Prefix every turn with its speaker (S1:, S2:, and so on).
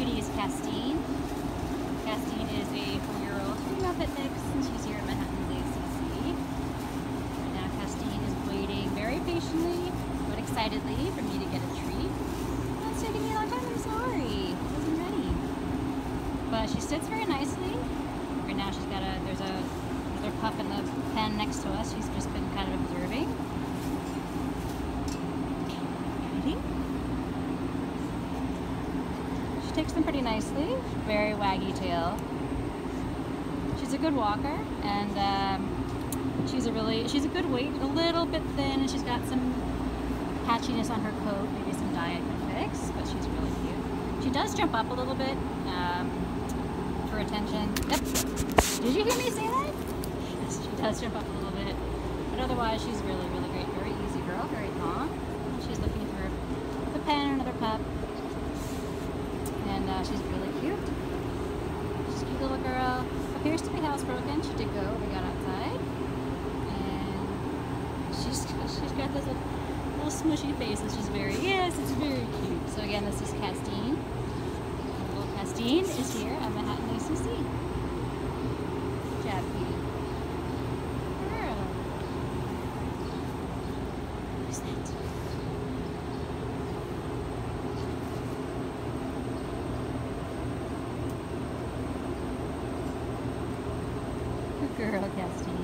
S1: cutie is Castine. Castine is a 4-year-old female pit mix, and she's here at Manhattan's ACC. Right now, Castine is waiting very patiently but excitedly for me to get a treat. Oh, it's taking me a long time. I'm sorry. I wasn't ready. But she sits very nicely. Right now, she's got there's another pup in the pen next to us. She's just been kind of observing. She takes them pretty nicely. Very waggy tail. She's a good walker, and she's a good weight. A little bit thin, and she's got some patchiness on her coat. Maybe some diet could fix, but she's really cute. She does jump up a little bit for attention. Yep. Did you hear me say that? Yes, she does jump up a little bit, but otherwise she's really, really great. Very easy girl, very calm. She's looking for the pen, another pup. And she's really cute. She's a cute little girl. Appears to be housebroken. She did go. We got outside. And she's got this little smushy face. It's just it's very cute. So again, this is Castine. Little Castine is here at Manhattan ACC. Good job, cutie. Girl. Who's that? Good girl, Castine.